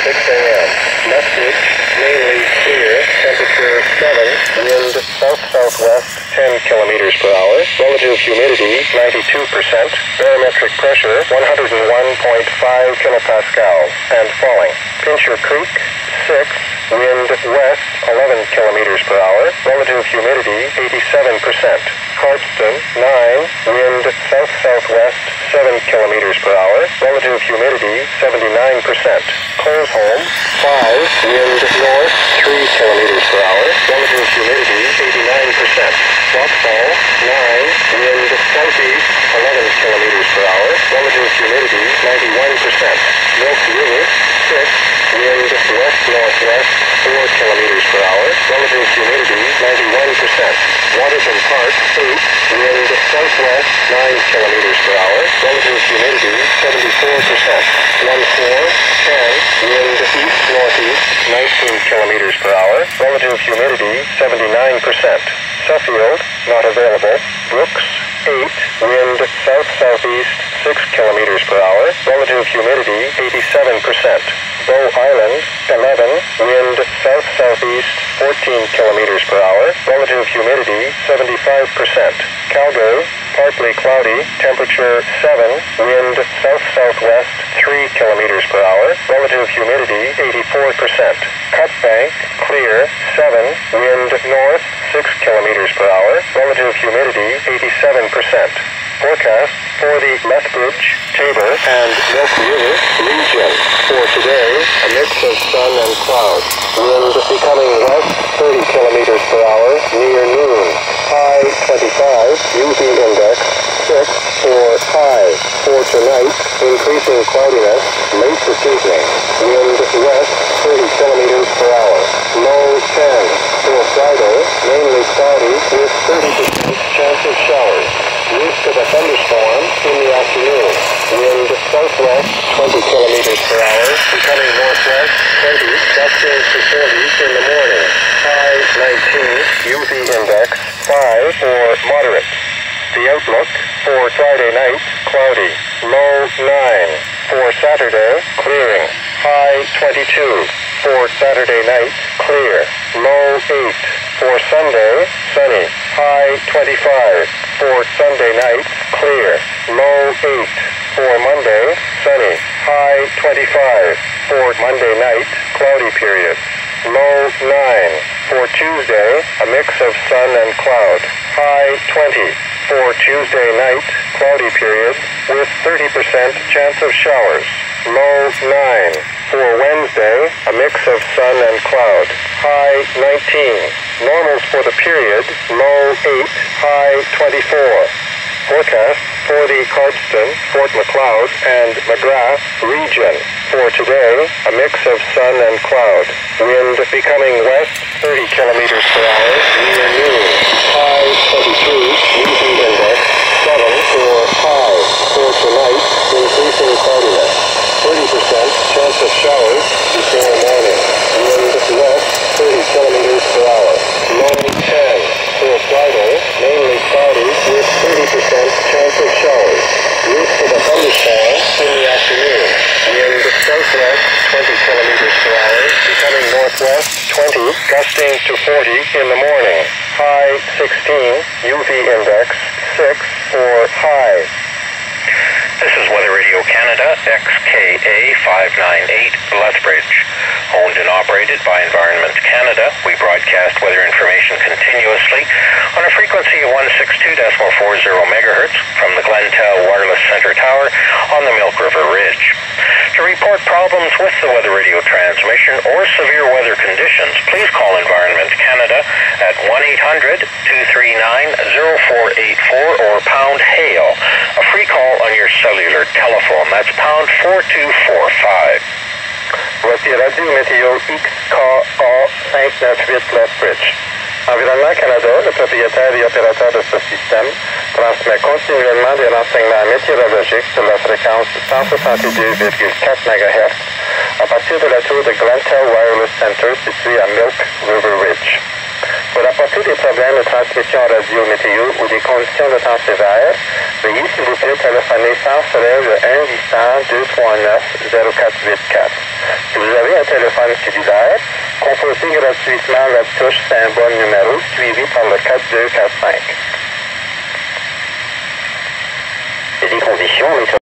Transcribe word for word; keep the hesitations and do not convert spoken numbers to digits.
six a m Message, mainly clear, temperature seven, wind south-southwest ten kilometers per hour, relative humidity ninety-two percent, barometric pressure one hundred one point five kilopascals, and falling. Pincher Creek, six, wind west eleven kilometers per hour, relative humidity eighty-seven percent. Cardston, nine, wind south-southwest seven kilometers per hour, relative humidity seventy-nine percent. Colesholm, five, wind north three kilometers per hour, relative humidity eighty-nine percent. Rockfall, nine, wind southeast eleven kilometers per hour, relative humidity ninety-one percent. Milk River, six, wind west-northwest four kilometers per hour, relative humidity ninety-one percent. Waterton Park, eight, wind southwest nine kilometers per hour, relative humidity seventy-four percent. one four, ten, wind east-northeast nineteen kilometers per hour, relative humidity seventy-nine percent. Suffield, not available. Brooks, eight, wind south-southeast six kilometers per hour, relative humidity eighty-seven percent. Bow Island, eleven, wind south-southeast fourteen kilometers per hour, relative humidity seventy-five percent. Calgary, partly cloudy, temperature seven, wind south-southwest three kilometers per hour, relative humidity eighty-four percent. Cutbank, clear, seven, wind north six kilometers per hour, relative humidity eighty-seven percent. Forecast for the Lethbridge, Tabor, and Milk River region. For today, a mix of sun and clouds. Wind becoming west thirty kilometers per hour near noon. High twenty-five, U V index six for high. For tonight, increasing cloudiness late this evening. Wind west thirty kilometers per hour. Low ten. For Friday, mainly cloudy with thirty percent chance of showers. Risk of a thunderstorm in the afternoon. Wind southwest twenty kilometers per hour, becoming northwest twenty, gusting to forty in the morning. High nineteen, U V index five for moderate. The outlook for Friday night, cloudy. Low nine. For Saturday, clearing. High twenty-two. For Saturday night, clear. Low eight. For Sunday, sunny. High twenty-five. For Sunday night, clear. Low eight. For Monday, sunny. High twenty-five. For Monday night, cloudy period. Low nine. For Tuesday, a mix of sun and cloud. High twenty. For Tuesday night, cloudy period with thirty percent chance of showers. Low nine. For Wednesday, a mix of sun and cloud. High nineteen. Normals for the period, low eight, high twenty-four. Forecast for the Cardston, Fort Macleod, and McGrath region. For today, a mix of sun and cloud. Wind becoming west thirty kilometers per hour near noon. High twenty-two, U V index seven for high. For tonight, increasing cloudiness. thirty percent chance of showers before morning. Wind west thirty kilometers per hour. Low ten. For Friday, mainly cloudy with thirty percent chance of showers. Risk of a thunderstorm in the afternoon. Wind southwest twenty kilometers per hour, becoming northwest twenty, gusting to forty in the morning. High sixteen, U V index six for high. This is Weather Radio Canada, X K A five ninety-eight, Lethbridge. Owned and operated by Environment Canada, we broadcast weather information continuously on a frequency of one sixty-two point four zero megahertz from the Glentow Wireless Center Tower on the Milk River Ridge. To report problems with the Weather Radio transmission or severe weather conditions, please call Environment Canada at one eight hundred, two three nine, zero four eight four or pound HAIL, a free call on your cellular telephone. That's pound four two four five. Voici Radio Météo X K A cinq neuf huit Lethbridge. Environnement Canada, le propriétaire et opérateur de ce système, transmet continuellement des renseignements météorologiques sur la fréquence cent soixante-deux virgule quatre mégahertz à partir de la tour de Glentow Wireless Center située à Milk River Ridge. Pour rapporter des problèmes de transmission radio météo ou des conditions de temps sévères, veuillez s'il vous plaît téléphoner sans frais le un huit cents, deux trois neuf, zéro quatre huit quatre. Si vous avez un téléphone cellulaire, composez gratuitement la touche symbole numéro suivi par le quatre deux quatre cinq. Et les conditions,